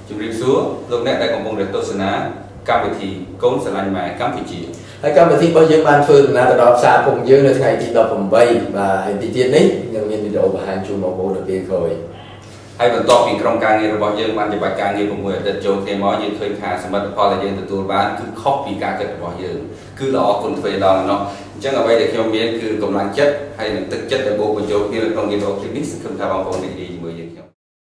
ជំរាបសួរលោកអ្នកដែលកំពុងទស្សនាកម្មវិធីកូនស្រឡាញ់ម៉ែកម្ពុជាហើយកម្មវិធីរបស់យើងបានធ្វើដំណើរទៅដល់ផ្សារភូមិយើងនៅថ្ងៃទី18បាទហើយទីទៀតនេះនឹងមានវីដេអូបង្ហាញជូនបងប្អូននៅពេលក្រោយហើយបន្ទាប់ពីក្រុមការងាររបស់យើងបានចំបាច់ការងារ6អាទិត្យចូលគ្នាមកយើងឃើញថាសមិទ្ធផលដែលយើងទទួលបានគឺខុសពីការគិតរបស់យើងគឺល្អគុណទ្វេដងណោះអញ្ចឹងអ្វីដែលខ្ញុំមានគឺកម្លាំងចិត្តហើយនឹងទឹកចិត្តដែលបូកបញ្ចូលគ្នានៅក្នុងវីដេអូនេះសង្ឃឹមថាបងប្អូនរីករាយជាមួយយើងខ្ញុំ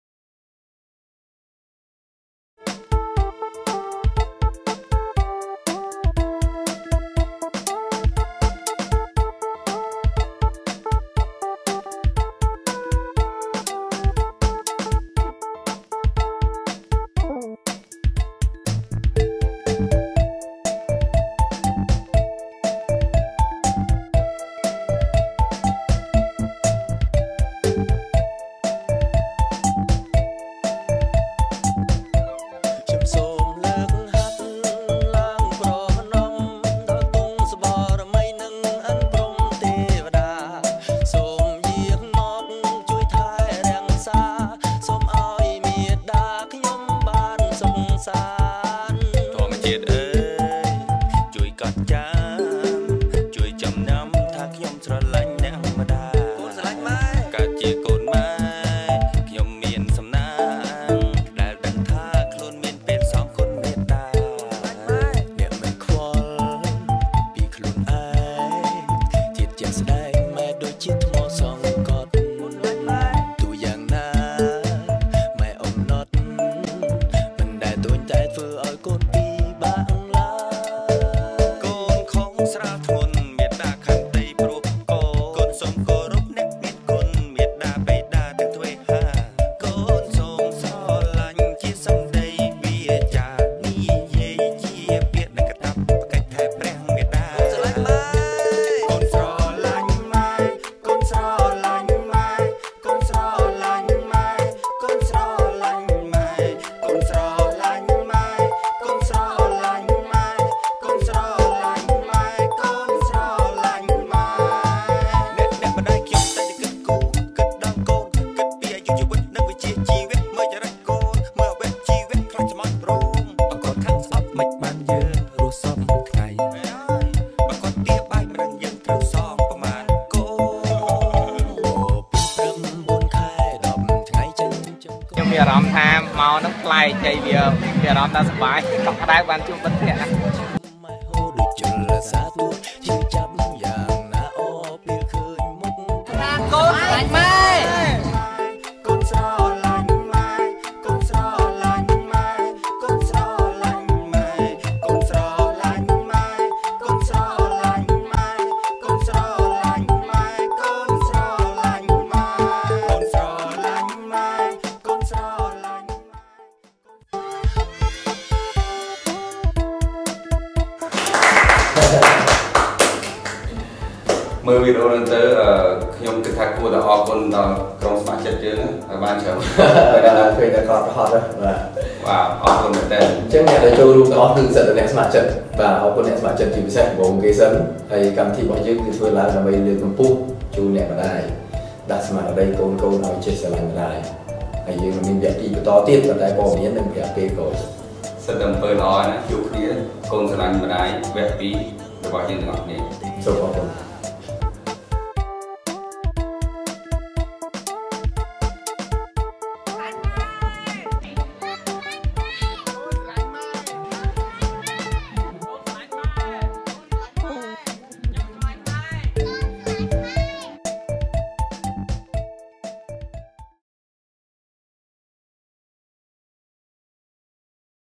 មានអារម្មណ៍ថាមកនឹងប្លែកហើយវាមានអារម្មណ៍ថាសប្បាយកក់ក្ដៅបានជួបមិត្តភក្តិណាកូនខ្លាចម៉ែកូនស្រឡាញ់ម៉ែកូនស្រឡាញ់ម៉ែកូនស្រឡាញ់ម៉ែកូនស្រឡាញ់ម៉ែកូនស្រឡាញ់ម៉ែកូនស្រឡាញ់ម៉ែកូនស្រឡាញ់ម៉ែកូនស្រឡាញ់ម៉ែកូនស្រឡាញ់មើលវីដេអូហ្នឹងទៅខ្ញុំគិតថាគួរតែអរគុណដល់ក្រុមសមាជិកយើងហើយបានច្រើនដល់ឃើញតែគាត់រហត់បាទបាទអរគុណមែនតើអញ្ចឹងអ្នកដែលចូលរួមទាំងអស់គឺសិតតែអ្នកសមាជិកបាទអរគុណអ្នកសមាជិកជាពិសេសបងគេសិនហើយកម្មវិធីរបស់យើងគឺធ្វើឡើងដើម្បីលើកកម្ពស់ជូនអ្នកម្ដាយដាក់ស្មារតីកូនឲ្យចេះស្រឡាញ់ម្ដាយហើយយើងមានវគ្គទីបន្តទៀតប៉ុន្តែព័ត៌មាននឹងប្រាប់ពេលក្រោយសិតតែអំពើល្អណាជួបគ្នាកូនស្រឡាញ់ម្ដាយវគ្គ2របស់យើងទាំងអស់គ្នាសូមអរគុណ